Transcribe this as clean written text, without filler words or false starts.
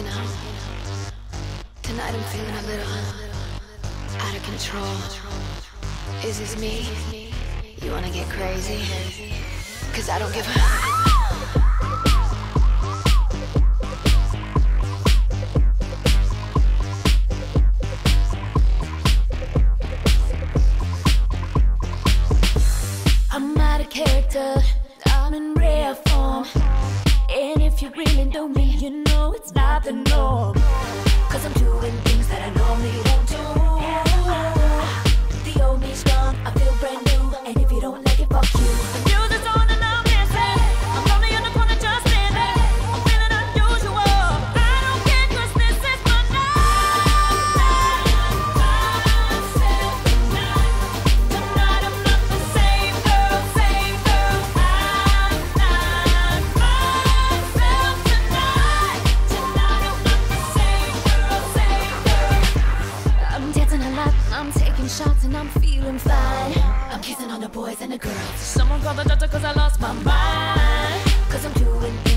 You know, tonight I'm feeling a little out of control. Is this me? You wanna get crazy? 'Cause I don't give a... I'm out of character, I'm in rare form. And if you really know me, you know it's not the norm. 'Cause I'm doing things that I normally don't do. The old me's gone, I feel brand new. And if you don't like it, fuck you. The music's on and I'm dancing. I'm lonely in the corner just standing. I'm feeling unusual. I don't care 'cause this is my night. Myself tonight. Tonight I'm not the same girl, same girl. I'm not myself tonight. Tonight I'm not the same girl, same girl. I'm dancing a lot, I'm taking shots and I'm feeling fine. I'm kissing on the boys and the girls. Someone call the doctor 'cause I lost my mind. 'Cause I'm doing